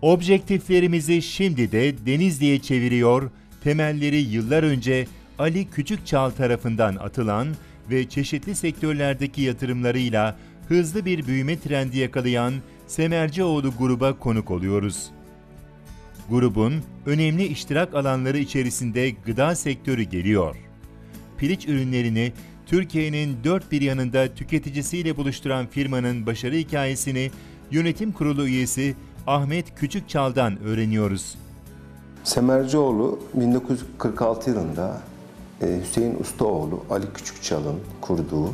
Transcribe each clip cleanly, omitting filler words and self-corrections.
Objektiflerimizi şimdi de Denizli'ye çeviriyor, temelleri yıllar önce Ali Küçükçal tarafından atılan ve çeşitli sektörlerdeki yatırımlarıyla hızlı bir büyüme trendi yakalayan Semercioğlu gruba konuk oluyoruz. Grubun önemli iştirak alanları içerisinde gıda sektörü geliyor. Piliç ürünlerini Türkiye'nin dört bir yanında tüketicisiyle buluşturan firmanın başarı hikayesini yönetim kurulu üyesi Ahmet Küçükçal'dan öğreniyoruz. Semercioğlu 1946 yılında Hüseyin Ustaoğlu Ali Küçükçal'ın kurduğu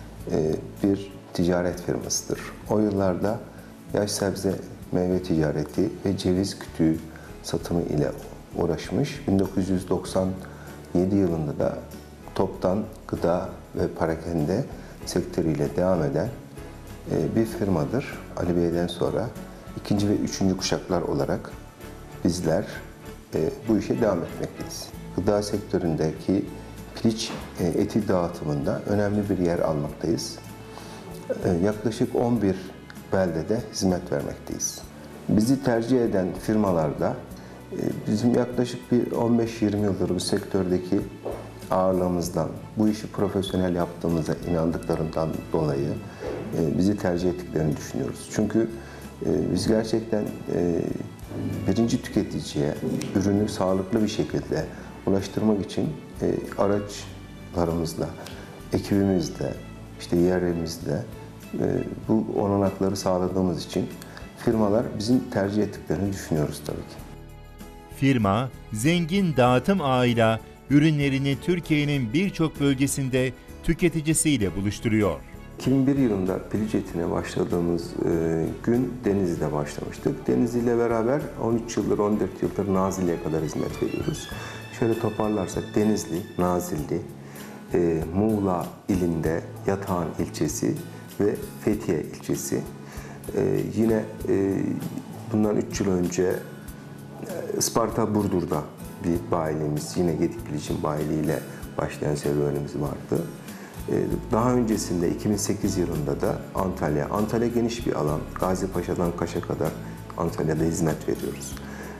bir ticaret firmasıdır. O yıllarda yaş sebze meyve ticareti ve ceviz kütüğü satımı ile uğraşmış. 1997 yılında da toptan gıda ve parakende sektörüyle devam eden bir firmadır. Ali Bey'den sonra ikinci ve üçüncü kuşaklar olarak bizler bu işe devam etmekteyiz. Gıda sektöründeki piliç eti dağıtımında önemli bir yer almaktayız. Yaklaşık 11 beldede hizmet vermekteyiz. Bizi tercih eden firmalarda bizim yaklaşık bir 15-20 yıldır bu sektördeki ağırlığımızdan, bu işi profesyonel yaptığımıza inandıklarından dolayı bizi tercih ettiklerini düşünüyoruz. Çünkü biz gerçekten birinci tüketiciye ürünü sağlıklı bir şekilde ulaştırmak için araçlarımızla, ekibimizle, işte yerimizle bu olanakları sağladığımız için firmalar bizim tercih ettiklerini düşünüyoruz tabii ki. Firma, zengin dağıtım ağıyla ürünlerini Türkiye'nin birçok bölgesinde tüketicisiyle buluşturuyor. 2001 yılında piliç etine başladığımız gün Denizli'de başlamıştık. Denizli ile beraber 13 yıldır, 14 yıldır Nazilli'ye kadar hizmet veriyoruz. Şöyle toparlarsak Denizli, Nazilli, Muğla ilinde Yatağan ilçesi ve Fethiye ilçesi. Yine bundan 3 yıl önce Isparta Burdur'da bir bayiliğimiz, yine Gedik Piliç'in bayiliğiyle başlayan serüvenimiz vardı. Daha öncesinde 2008 yılında da Antalya. Antalya geniş bir alan. Gazipaşa'dan Kaş'a kadar Antalya'da hizmet veriyoruz.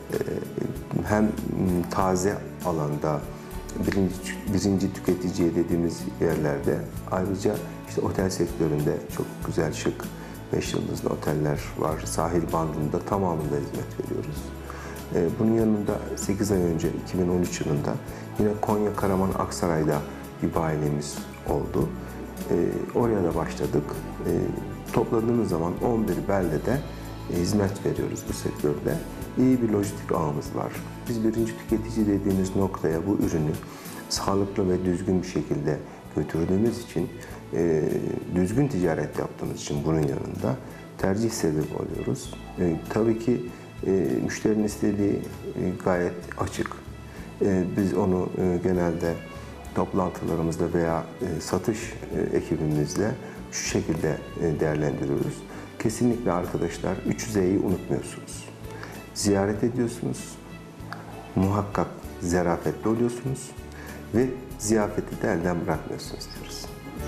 Hem taze alanda, birinci tüketiciye dediğimiz yerlerde, ayrıca işte otel sektöründe çok güzel, şık 5 yıldızlı oteller var. Sahil bandında tamamında hizmet veriyoruz. Bunun yanında 8 ay önce 2013 yılında yine Konya, Karaman, Aksaray'da bir bayiliğimiz oldu. Oraya da başladık. Topladığımız zaman 11 beldede hizmet veriyoruz bu sektörde. İyi bir lojistik ağımız var. Biz birinci tüketici dediğimiz noktaya bu ürünü sağlıklı ve düzgün bir şekilde götürdüğümüz için, düzgün ticaret yaptığımız için bunun yanında tercih sebebi oluyoruz. Tabii ki müşterinin istediği gayet açık. Biz onu genelde toplantılarımızda veya satış ekibimizle şu şekilde değerlendiriyoruz. Kesinlikle arkadaşlar 3Z'yi unutmuyorsunuz. Ziyaret ediyorsunuz, muhakkak zerafetli oluyorsunuz ve ziyafeti de elden bırakmıyorsunuz diyoruz.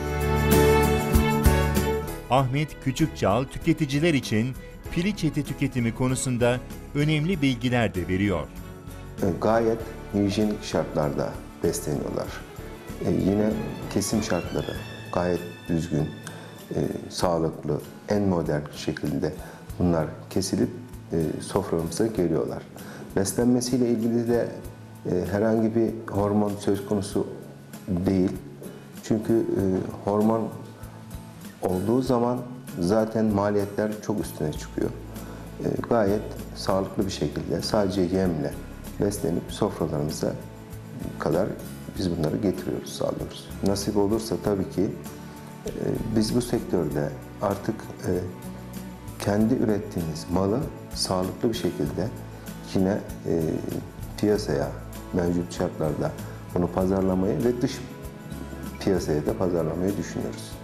Ahmet Küçükçal tüketiciler için piliç eti tüketimi konusunda önemli bilgiler de veriyor. Gayet hijyenik şartlarda besleniyorlar. Yine kesim şartları gayet düzgün, sağlıklı, en modern şekilde bunlar kesilip soframıza geliyorlar. Beslenmesiyle ilgili de herhangi bir hormon söz konusu değil. Çünkü hormon olduğu zaman zaten maliyetler çok üstüne çıkıyor. Gayet sağlıklı bir şekilde sadece yemle beslenip sofralarımıza kadar biz bunları getiriyoruz, sağlıyoruz. Nasip olursa tabii ki biz bu sektörde artık kendi ürettiğimiz malı sağlıklı bir şekilde yine piyasaya mevcut şartlarda bunu pazarlamayı ve dış piyasaya da pazarlamayı düşünüyoruz.